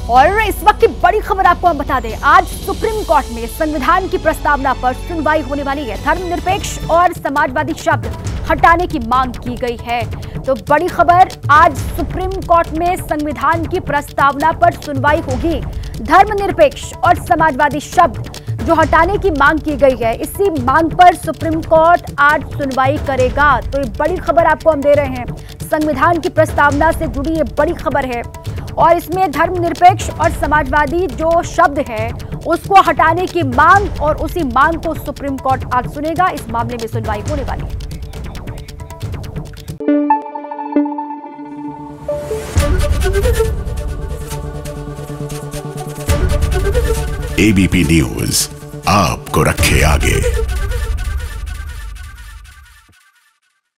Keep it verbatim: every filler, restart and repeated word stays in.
और इस वक्त की बड़ी खबर आपको हम बता दें, आज सुप्रीम कोर्ट में संविधान की प्रस्तावना पर सुनवाई होने वाली है। धर्मनिरपेक्ष और समाजवादी शब्द हटाने की मांग की गई है। तो बड़ी खबर, आज सुप्रीम कोर्ट में संविधान की प्रस्तावना पर सुनवाई होगी। धर्मनिरपेक्ष और समाजवादी शब्द जो हटाने की मांग की गई है, इसी मांग पर सुप्रीम कोर्ट आज सुनवाई करेगा। तो ये बड़ी खबर आपको हम दे रहे हैं, संविधान की प्रस्तावना से जुड़ी ये बड़ी खबर है और इसमें धर्मनिरपेक्ष और समाजवादी जो शब्द है उसको हटाने की मांग, और उसी मांग को सुप्रीम कोर्ट आज सुनेगा। इस मामले में सुनवाई होने वाली है। एबीपी न्यूज आपको रखे आगे।